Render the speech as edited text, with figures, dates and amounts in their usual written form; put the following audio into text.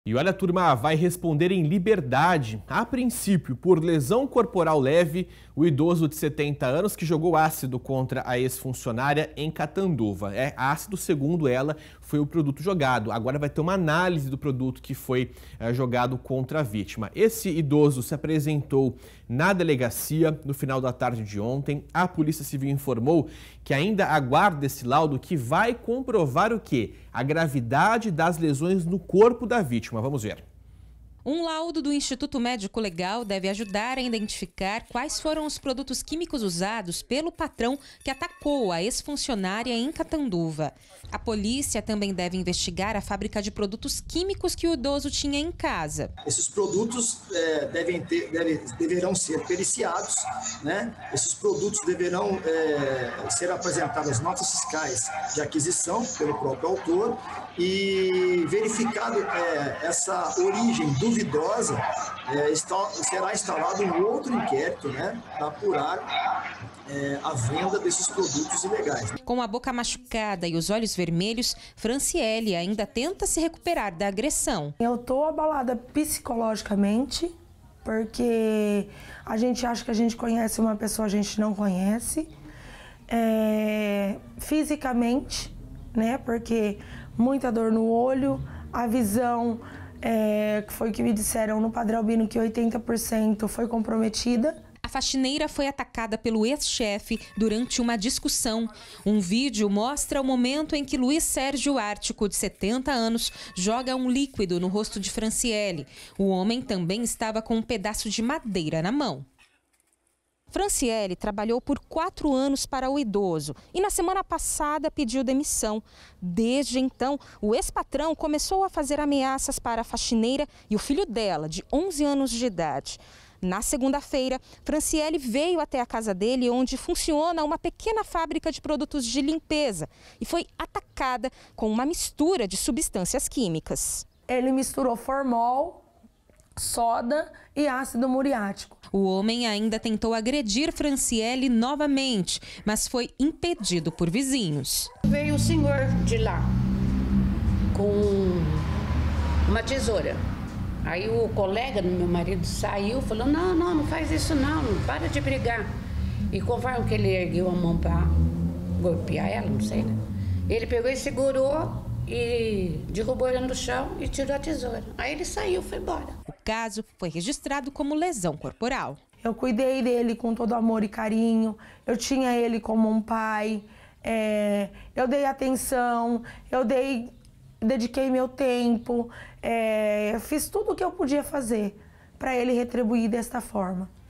E olha, a turma vai responder em liberdade. A princípio, por lesão corporal leve, o idoso de 70 anos que jogou ácido contra a ex-funcionária em Catanduva. Ácido, segundo ela, foi o produto jogado. Agora vai ter uma análise do produto que foi jogado contra a vítima. Esse idoso se apresentou na delegacia no final da tarde de ontem. A Polícia Civil informou que ainda aguarda esse laudo que vai comprovar o quê? A gravidade das lesões no corpo da vítima. Vamos ver. Um laudo do Instituto Médico Legal deve ajudar a identificar quais foram os produtos químicos usados pelo patrão que atacou a ex-funcionária em Catanduva. A polícia também deve investigar a fábrica de produtos químicos que o idoso tinha em casa. Esses produtos deverão ser periciados, né? Esses produtos deverão ser apresentados às notas fiscais de aquisição pelo próprio autor e verificado essa origem duvidosa, será instalado um outro inquérito, né, para apurar a venda desses produtos ilegais. Com a boca machucada e os olhos vermelhos, Franciele ainda tenta se recuperar da agressão. Eu tô abalada psicologicamente, porque a gente acha que a gente conhece uma pessoa, a gente não conhece. Fisicamente, né, porque muita dor no olho, a visão, que foi o que me disseram no Padre Albino, que 80% foi comprometida. A faxineira foi atacada pelo ex-chefe durante uma discussão. Um vídeo mostra o momento em que Luiz Sérgio Ártico, de 70 anos, joga um líquido no rosto de Franciele. O homem também estava com um pedaço de madeira na mão. Franciele trabalhou por 4 anos para o idoso e na semana passada pediu demissão. Desde então, o ex-patrão começou a fazer ameaças para a faxineira e o filho dela, de 11 anos de idade. Na segunda-feira, Franciele veio até a casa dele, onde funciona uma pequena fábrica de produtos de limpeza, e foi atacada com uma mistura de substâncias químicas. Ele misturou formol, soda e ácido muriático. O homem ainda tentou agredir Franciele novamente, mas foi impedido por vizinhos. Veio o senhor de lá com uma tesoura. Aí o colega do meu marido saiu e falou, não faz isso não para de brigar. E conforme que ele ergueu a mão para golpear ela, não sei, né? Ele pegou e segurou e derrubou ela no chão e tirou a tesoura. Aí ele saiu, foi embora. O caso foi registrado como lesão corporal. Eu cuidei dele com todo amor e carinho, eu tinha ele como um pai, eu dei atenção, dediquei meu tempo, fiz tudo o que eu podia fazer para ele retribuir desta forma.